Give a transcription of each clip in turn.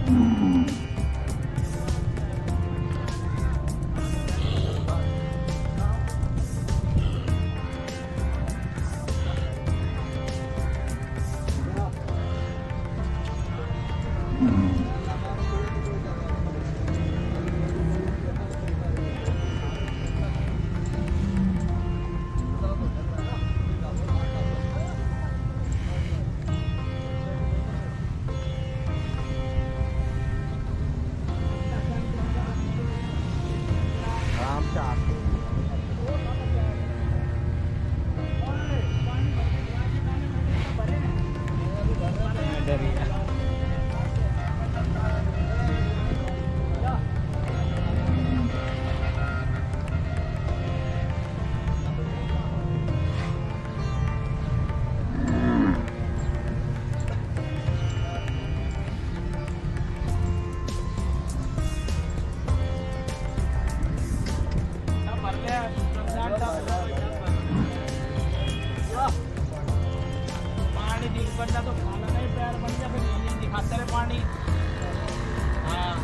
बंदा तो खाना नहीं पैर बन गया, फिर इंजन दिखाते रहे पानी। हाँ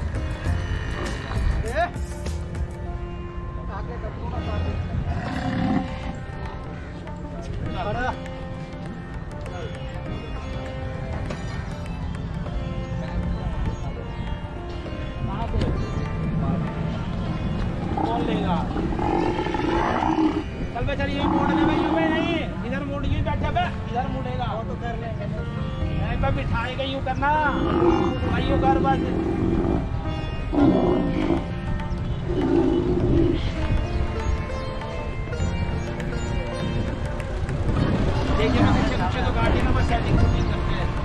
आगे कटो ना कौन लेगा? चल बे चलिए मोड़ ले भाई, नहीं इधर मोड़ यूं बैठा बे, इधर मुड़ेगा तो कर लेंगे। नहीं बे बिठाएगा यूं करना भाई, यूं कर बस। देखिए ना पीछे तो गाड़ी ना बस सेटिंग करते हैं।